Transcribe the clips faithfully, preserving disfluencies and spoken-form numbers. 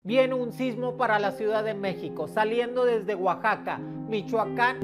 Viene un sismo para la Ciudad de México, saliendo desde Oaxaca, Michoacán.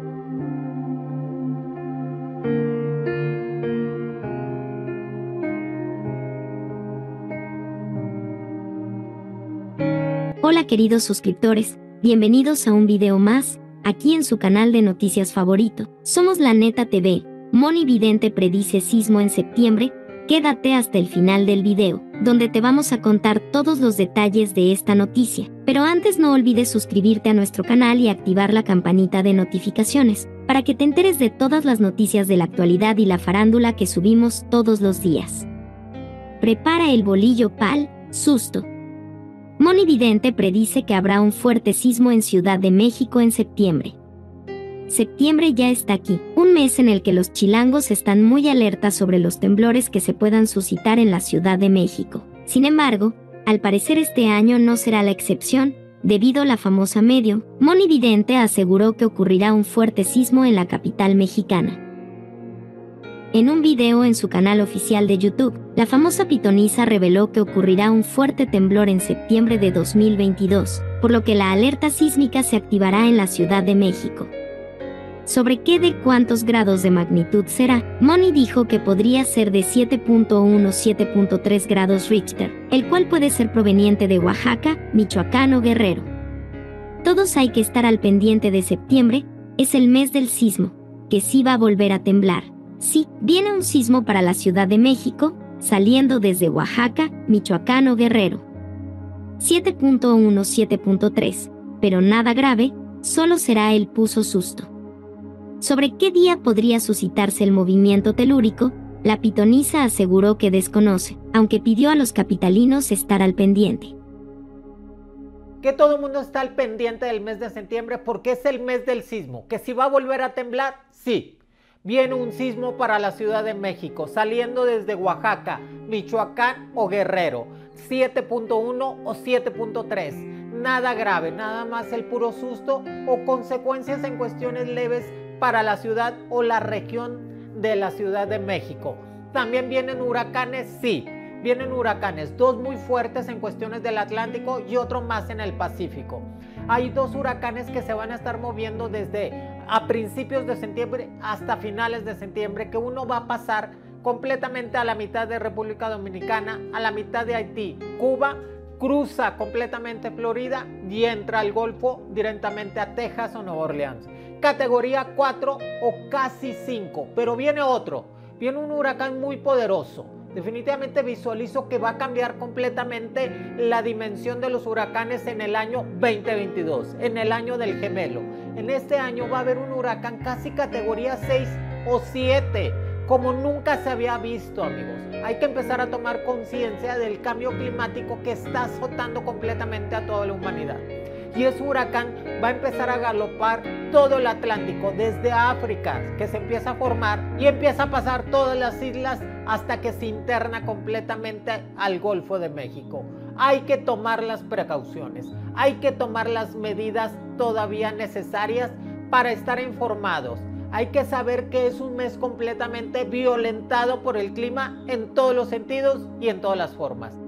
Hola queridos suscriptores, bienvenidos a un video más, aquí en su canal de noticias favorito. Somos La Neta T V. Moni Vidente predice sismo en septiembre. Quédate hasta el final del video, donde te vamos a contar todos los detalles de esta noticia. Pero antes no olvides suscribirte a nuestro canal y activar la campanita de notificaciones, para que te enteres de todas las noticias de la actualidad y la farándula que subimos todos los días. Prepara el bolillo pal, susto. Moni Vidente predice que habrá un fuerte sismo en Ciudad de México en septiembre. Septiembre ya está aquí, un mes en el que los chilangos están muy alertas sobre los temblores que se puedan suscitar en la Ciudad de México. Sin embargo, al parecer este año no será la excepción, debido a la famosa medio, Moni Vidente aseguró que ocurrirá un fuerte sismo en la capital mexicana. En un video en su canal oficial de YouTube, la famosa pitonisa reveló que ocurrirá un fuerte temblor en septiembre de dos mil veintidós, por lo que la alerta sísmica se activará en la Ciudad de México. Sobre qué de cuántos grados de magnitud será, Moni dijo que podría ser de siete punto uno o siete punto tres grados Richter, el cual puede ser proveniente de Oaxaca, Michoacán o Guerrero. Todos hay que estar al pendiente de septiembre, es el mes del sismo, que sí va a volver a temblar. Sí, viene un sismo para la Ciudad de México, saliendo desde Oaxaca, Michoacán o Guerrero. siete punto uno o siete punto tres, pero nada grave, solo será el puso susto. Sobre qué día podría suscitarse el movimiento telúrico, la pitonisa aseguró que desconoce, aunque pidió a los capitalinos estar al pendiente. Que todo el mundo está al pendiente del mes de septiembre porque es el mes del sismo. ¿Que si va a volver a temblar? Sí. Viene un sismo para la Ciudad de México, saliendo desde Oaxaca, Michoacán o Guerrero. siete punto uno o siete punto tres. Nada grave, nada más el puro susto o consecuencias en cuestiones leves para la ciudad o la región de la Ciudad de México. También vienen huracanes, sí, vienen huracanes, dos muy fuertes en cuestiones del Atlántico y otro más en el Pacífico. Hay dos huracanes que se van a estar moviendo desde a principios de septiembre hasta finales de septiembre, que uno va a pasar completamente a la mitad de República Dominicana, a la mitad de Haití, Cuba, cruza completamente Florida y entra al Golfo directamente a Texas o Nueva Orleans. Categoría cuatro o casi cinco, pero viene otro, viene un huracán muy poderoso. Definitivamente visualizo que va a cambiar completamente la dimensión de los huracanes en el año veinte veintidós, en el año del gemelo. En este año va a haber un huracán casi categoría seis o siete, como nunca se había visto, amigos. Hay que empezar a tomar conciencia del cambio climático que está azotando completamente a toda la humanidad. Y ese huracán va a empezar a galopar todo el Atlántico, desde África, que se empieza a formar y empieza a pasar todas las islas hasta que se interna completamente al Golfo de México. Hay que tomar las precauciones, hay que tomar las medidas todavía necesarias para estar informados. Hay que saber que es un mes completamente violentado por el clima en todos los sentidos y en todas las formas.